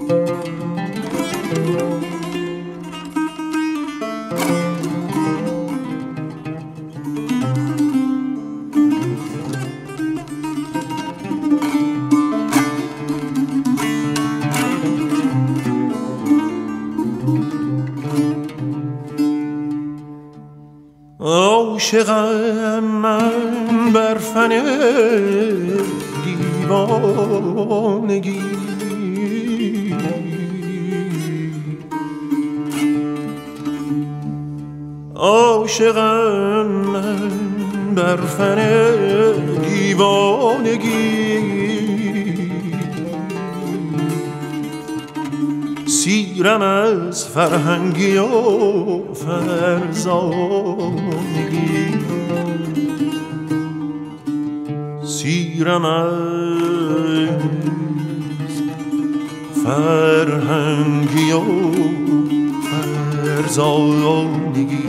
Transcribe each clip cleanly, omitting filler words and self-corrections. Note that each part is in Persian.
عاشقم من بر فن دیوانگی، عاشقم من بر فن دیوانگی، سیرم از فرهنگی و فرزانگی، سیرم از فرهنگی و فرزانگی.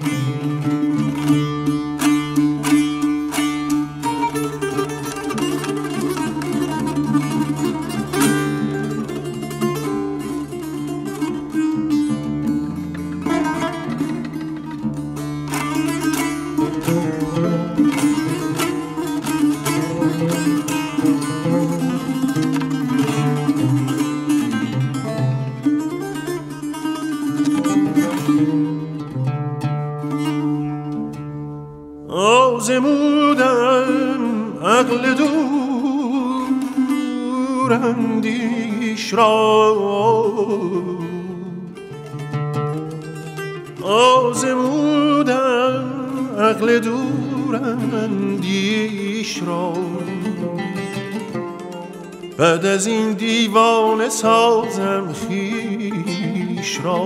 آزمودم عقل دوراندیش را، آزمودم عقل دوراندیش را، بعد از این دیوانه سازم خویش را،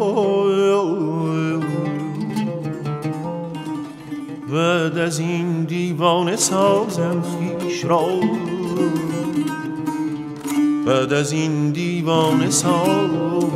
بعد از این دیوانه سازم خویش را، بعد از این دیوانه سازم